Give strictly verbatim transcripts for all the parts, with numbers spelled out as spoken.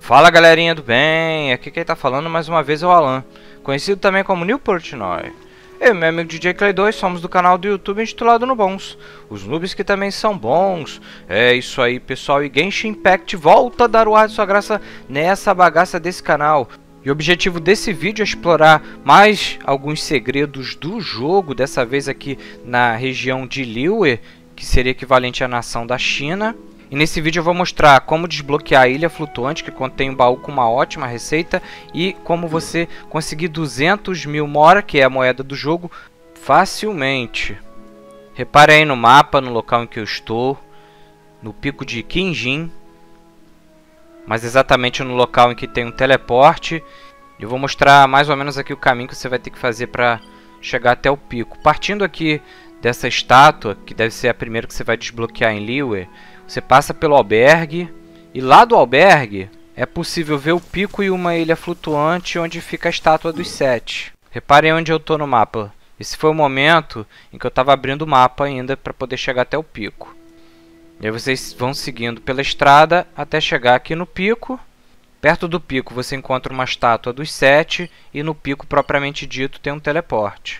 Fala galerinha do bem, aqui quem tá falando mais uma vez é o Alan, conhecido também como Nil Portnoy. Eu e meu amigo D J Clay dois somos do canal do YouTube intitulado No Bons, os noobs que também são bons. É isso aí pessoal, e Genshin Impact volta a dar o ar de sua graça nessa bagaça desse canal. E o objetivo desse vídeo é explorar mais alguns segredos do jogo, dessa vez aqui na região de Liyue, que seria equivalente à nação da China. E nesse vídeo eu vou mostrar como desbloquear a ilha flutuante, que contém um baú com uma ótima receita, e como você conseguir duzentos mil mora, que é a moeda do jogo, facilmente. Repare aí no mapa, no local em que eu estou, no pico de Qinjin, mas exatamente no local em que tem um teleporte. Eu vou mostrar mais ou menos aqui o caminho que você vai ter que fazer para chegar até o pico. Partindo aqui dessa estátua, que deve ser a primeira que você vai desbloquear em Liyue, você passa pelo albergue, e lá do albergue é possível ver o pico e uma ilha flutuante onde fica a estátua dos sete. Reparem onde eu estou no mapa. Esse foi o momento em que eu estava abrindo o mapa ainda para poder chegar até o pico. E aí vocês vão seguindo pela estrada até chegar aqui no pico. Perto do pico você encontra uma estátua dos sete e no pico propriamente dito tem um teleporte.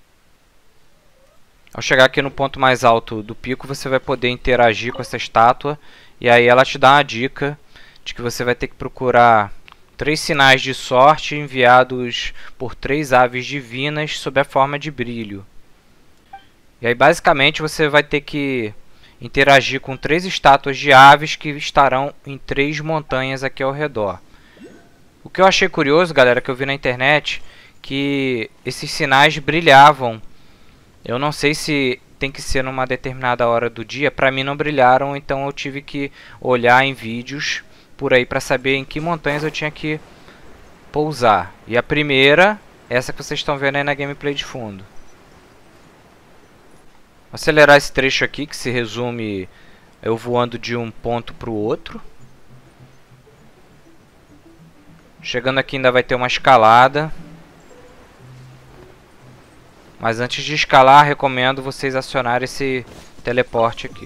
Ao chegar aqui no ponto mais alto do pico, você vai poder interagir com essa estátua. E aí ela te dá uma dica de que você vai ter que procurar três sinais de sorte enviados por três aves divinas sob a forma de brilho. E aí basicamente você vai ter que interagir com três estátuas de aves que estarão em três montanhas aqui ao redor. O que eu achei curioso, galera, que eu vi na internet, que esses sinais brilhavam. Eu não sei se tem que ser numa determinada hora do dia. Para mim não brilharam, então eu tive que olhar em vídeos por aí para saber em que montanhas eu tinha que pousar. E a primeira, essa que vocês estão vendo aí na gameplay de fundo. Vou acelerar esse trecho aqui, que se resume eu voando de um ponto para o outro. Chegando aqui ainda vai ter uma escalada. Mas antes de escalar, recomendo vocês acionarem esse teleporte aqui.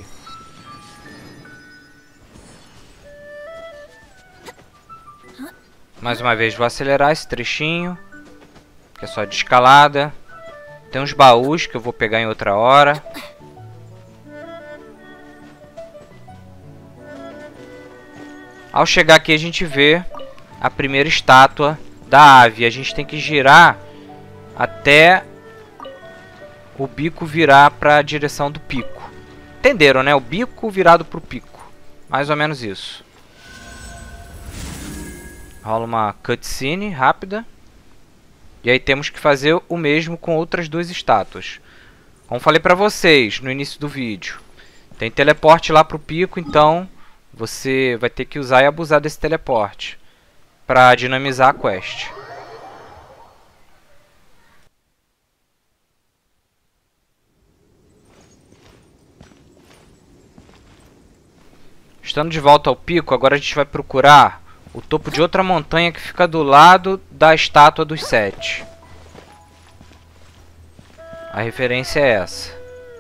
Mais uma vez vou acelerar esse trechinho, que é só de escalada. Tem uns baús que eu vou pegar em outra hora. Ao chegar aqui a gente vê a primeira estátua da ave. A gente tem que girar até o bico virar para a direção do pico. Entenderam, né? O bico virado para o pico. Mais ou menos isso. Rola uma cutscene rápida. E aí temos que fazer o mesmo com outras duas estátuas. Como falei para vocês no início do vídeo, tem teleporte lá para o pico, então você vai ter que usar e abusar desse teleporte para dinamizar a quest. Estando de volta ao pico, agora a gente vai procurar o topo de outra montanha que fica do lado da estátua dos sete. A referência é essa.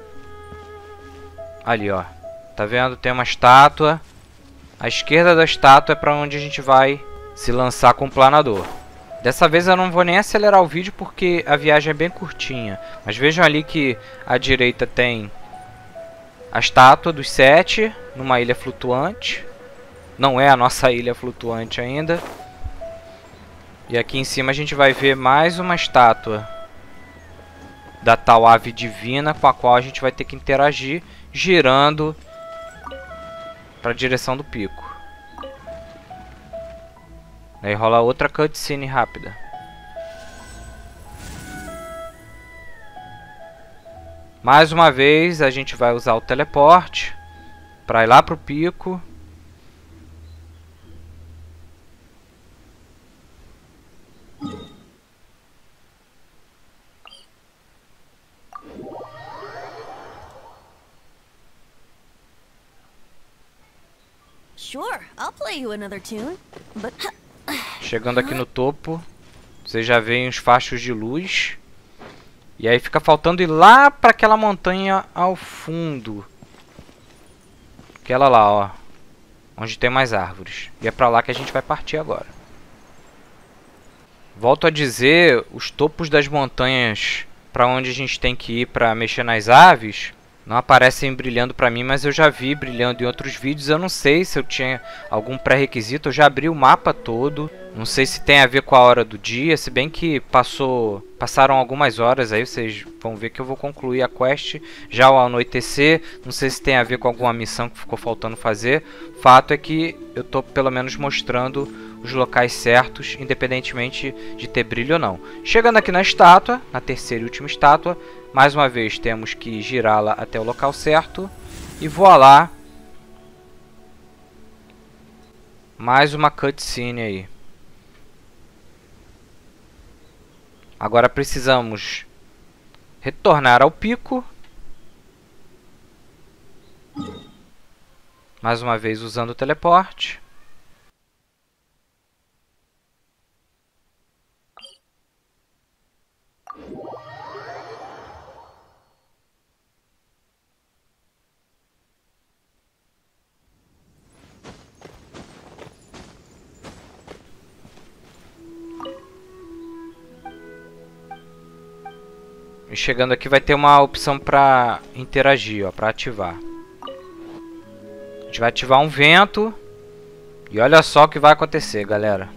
Ali, ó. Tá vendo? Tem uma estátua. À esquerda da estátua é para onde a gente vai se lançar com o planador. Dessa vez eu não vou nem acelerar o vídeo porque a viagem é bem curtinha. Mas vejam ali que à direita tem a estátua dos sete numa ilha flutuante. Não é a nossa ilha flutuante ainda. E aqui em cima a gente vai ver mais uma estátua da tal ave divina, com a qual a gente vai ter que interagir girando para a direção do pico. Aí rola outra cutscene rápida. Mais uma vez a gente vai usar o teleporte para ir lá pro pico. Sure, I'll play you another tune, but Chegando aqui no topo, você já vê uns fachos de luz. E aí fica faltando ir lá para aquela montanha ao fundo. Aquela lá, ó. onde tem mais árvores. E é pra lá que a gente vai partir agora. Volto a dizer, os topos das montanhas para onde a gente tem que ir para mexer nas aves não aparecem brilhando para mim, mas eu já vi brilhando em outros vídeos. Eu não sei se eu tinha algum pré-requisito, eu já abri o mapa todo. Não sei se tem a ver com a hora do dia, se bem que passou, passaram algumas horas aí, vocês vão ver que eu vou concluir a quest já ao anoitecer. Não sei se tem a ver com alguma missão que ficou faltando fazer. Fato é que eu tô pelo menos mostrando os locais certos, independentemente de ter brilho ou não. Chegando aqui na estátua, na terceira e última estátua, mais uma vez temos que girá-la até o local certo. E voilá, mais uma cutscene aí. Agora precisamos retornar ao pico. Mais uma vez usando o teleporte. E chegando aqui vai ter uma opção para interagir, ó, para ativar. A gente vai ativar um vento. E olha só o que vai acontecer, galera.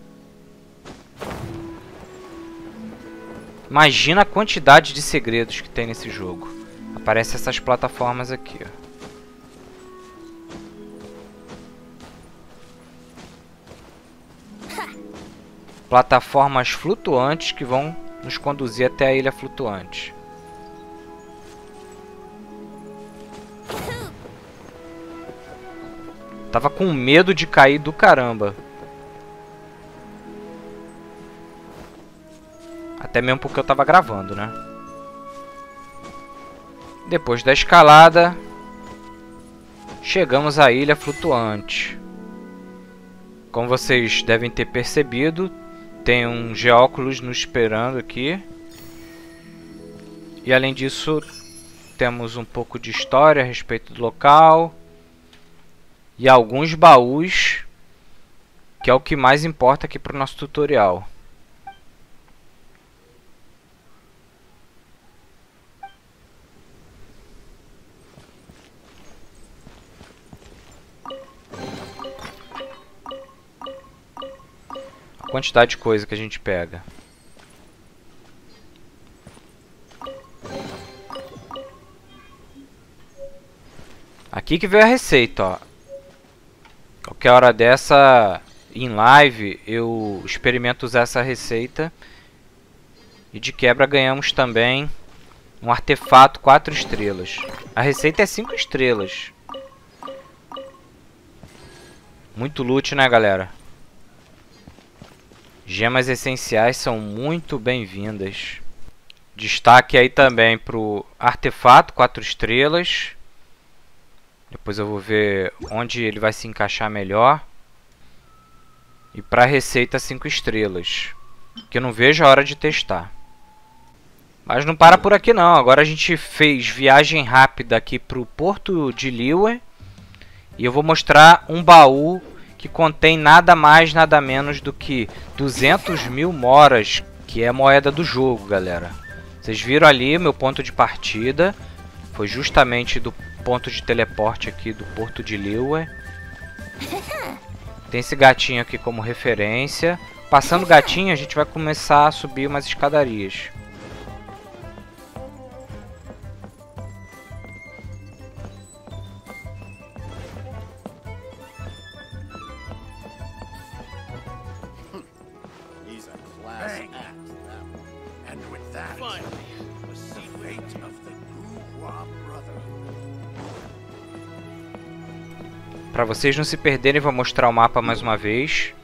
Imagina a quantidade de segredos que tem nesse jogo. Aparecem essas plataformas aqui, ó. Plataformas flutuantes que vão nos conduzir até a ilha flutuante. Tava com medo de cair do caramba. Até mesmo porque eu tava gravando, né? Depois da escalada, chegamos à ilha flutuante. Como vocês devem ter percebido, tem um Geóculos nos esperando aqui. E além disso, temos um pouco de história a respeito do local. E alguns baús, que é o que mais importa aqui para o nosso tutorial. A quantidade de coisa que a gente pega. Aqui que veio a receita, ó. Qualquer hora dessa, em live, eu experimento usar essa receita. E de quebra ganhamos também um artefato quatro estrelas. A receita é cinco estrelas. Muito loot, né, galera? Gemas essenciais são muito bem-vindas. Destaque aí também pro artefato quatro estrelas. Depois eu vou ver onde ele vai se encaixar melhor. E para a receita cinco estrelas, que eu não vejo a hora de testar. Mas não para por aqui não. Agora a gente fez viagem rápida aqui para o Porto de Liyue. E eu vou mostrar um baú que contém nada mais, nada menos do que duzentos mil moras, que é a moeda do jogo, galera. Vocês viram ali meu ponto de partida. Foi justamente do ponto de teleporte aqui do Porto de Liyue. Tem esse gatinho aqui como referência. Passando o gatinho, a gente vai começar a subir umas escadarias. Para vocês não se perderem, vou mostrar o mapa mais uma vez.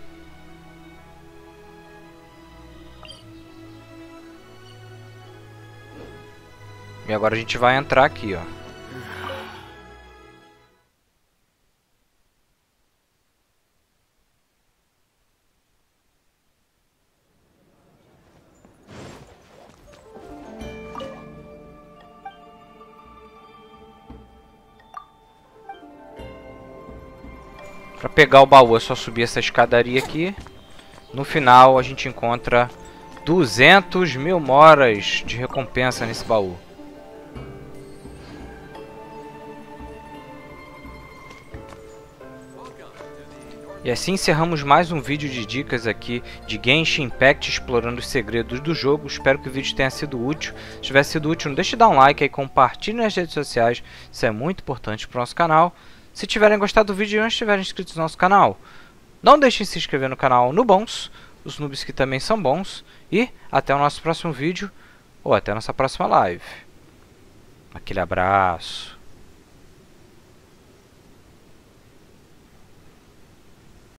E agora a gente vai entrar aqui, ó. Para pegar o baú é só subir essa escadaria aqui. No final a gente encontra duzentos mil moras de recompensa nesse baú. E assim encerramos mais um vídeo de dicas aqui de Genshin Impact explorando os segredos do jogo. Espero que o vídeo tenha sido útil. Se tiver sido útil, não deixe de dar um like aí, compartilhe nas redes sociais. Isso é muito importante para o nosso canal. Se tiverem gostado do vídeo e não estiverem inscritos no nosso canal, não deixem de se inscrever no canal no Bons, os noobs que também são bons. E até o nosso próximo vídeo, ou até a nossa próxima live. Aquele abraço.